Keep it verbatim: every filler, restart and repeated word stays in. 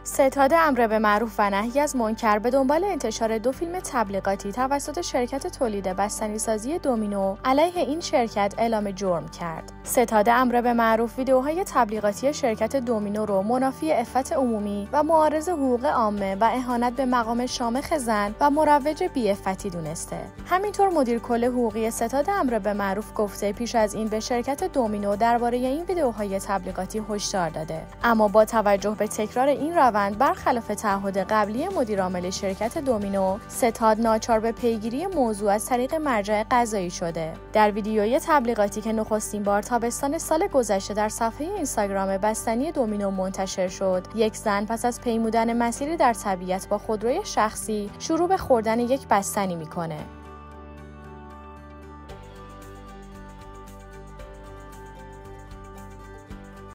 ستاد امر به معروف و نهی از منکر به دنبال انتشار دو فیلم تبلیغاتی توسط شرکت تولید بستنی‌سازی دومینو علیه این شرکت اعلام جرم کرد. ستاد امر به معروف ویدیوهای تبلیغاتی شرکت دومینو رو منافی عفت عمومی و معارض حقوق عامه و اهانت به مقام شامخ زن و مروج بی‌عفتی دونسته. همینطور مدیر کل حقوقی ستاد امر به معروف گفته پیش از این به شرکت دومینو درباره این ویدیوهای تبلیغاتی هشدار داده، اما با توجه به تکرار این روند برخلاف تعهد قبلی مدیرعامل شرکت دومینو، ستاد ناچار به پیگیری موضوع از طریق مرجع قضایی شده. در ویدیوی تبلیغاتی که نخستین بار تابستان سال گذشته در صفحه اینستاگرام بستنی دومینو منتشر شد، یک زن پس از پیمودن مسیری در طبیعت با خودروی شخصی شروع به خوردن یک بستنی میکنه.